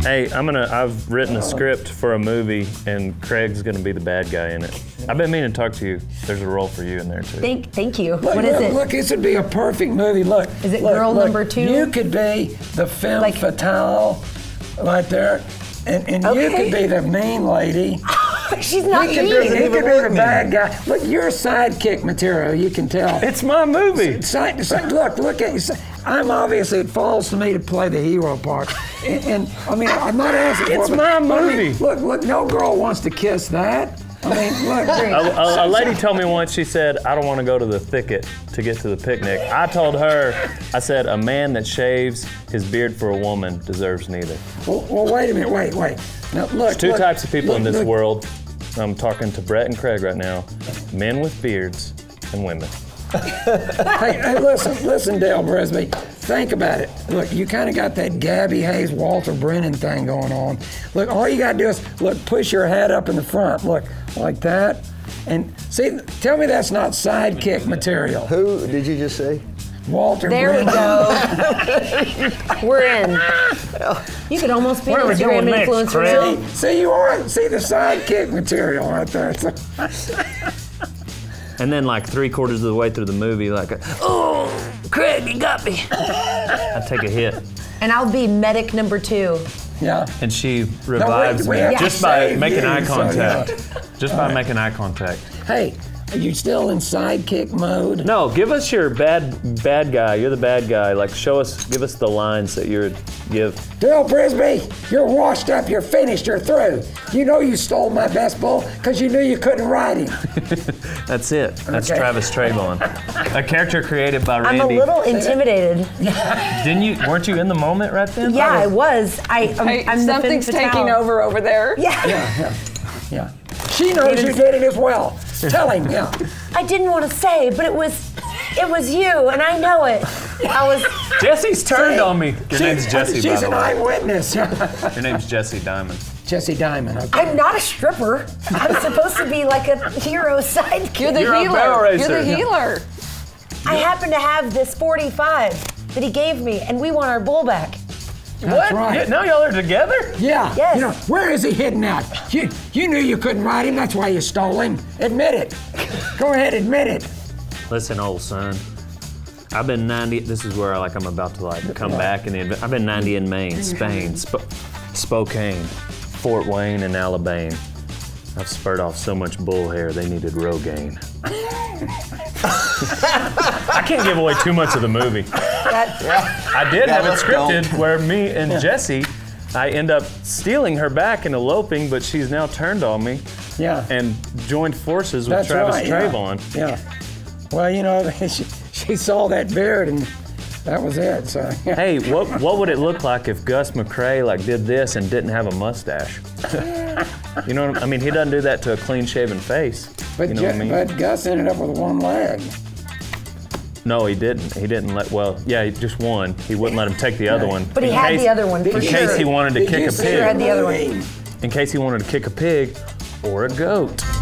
Hey, I've written a script for a movie, and Craig's gonna be the bad guy in it. I've been meaning to talk to you. There's a role for you in there too. Thank you. Look, What is it? Look, this would be a perfect movie. Look. Is it girl number 2? You could be the femme fatale right there, and you could be the mean lady. She's not mean. He could be the bad guy. Look, you're sidekick material, you can tell. It's my movie. Look at you. I'm obviously, it falls to me to play the hero part. And I mean, I'm not asking for it. It's my movie. I mean, look, no girl wants to kiss that. I mean, look. A lady told me once, she said, I don't want to go to the thicket to get to the picnic. I told her, I said, a man that shaves his beard for a woman deserves neither. Well, wait a minute, wait. Now, look. There's two types of people in this world. I'm talking to Brett and Craig right now. Men with beards and women. hey, listen, Dale Brisby. Think about it. Look, you kind of got that Gabby Hayes, Walter Brennan thing going on. Look, all you got to do is, look, push your head up in the front. Look, like that. And see, tell me that's not sidekick material. Who did you just say? Walter There Brennan. we go. We're in. You could almost be an Instagram influencer. See, you are. See the sidekick material right there. And then like 3/4 of the way through the movie, like, oh, Craig, you got me. I take a hit. And I'll be medic number 2. Yeah. And she revives me just by making eye contact. Just by making eye contact. Hey, are you still in sidekick mode? No, give us your bad guy. You're the bad guy. Like, give us the lines that you would give. Dale Brisby, you're washed up, you're finished, you're through. You know you stole my best bull because you knew you couldn't ride him. That's it. That's Travis Trayvon. A character created by Randy. I'm a little intimidated. Weren't you in the moment right then? Yeah, I was. I'm something's taking over there. Yeah. She knows you did it as well. Tell him, yeah. I didn't want to say, but it was you, and I know it. Jesse's turned on me. Your name's Jesse, by the way. She's an eyewitness. Your name's Jesse Diamond. Jesse Diamond, okay. I'm not a stripper. I'm supposed to be like a hero sidekick. You're the healer. You're the healer. I happen to have this 45 that he gave me, and we want our bull back. That's right. Yeah, now y'all are together? Yeah. Yes. You know, where is he hidden out? You knew you couldn't ride him. That's why you stole him. Admit it. Go ahead, admit it. Listen, old son. I've been 90. This is where I'm about to come back I've been 90 in Maine, Spain, Spokane, Fort Wayne, and Alabama. I've spurred off so much bull hair they needed Rogaine. I can't give away too much of the movie. I did have it scripted where me and Jesse, I end up stealing her back and eloping, but she's now turned on me. Yeah. And joined forces with Travis Trayvon. Yeah. Well, you know, she saw that beard and that was it. So. Hey, what would it look like if Gus McCrae did this and didn't have a mustache? You know what I mean? He doesn't do that to a clean-shaven face. But, you know what I mean? But Gus ended up with one leg. No, he didn't. He didn't just one. He wouldn't let him take the other one. But he had the other one for in case he wanted to kick a pig. He had the other one. In case he wanted to kick a pig or a goat.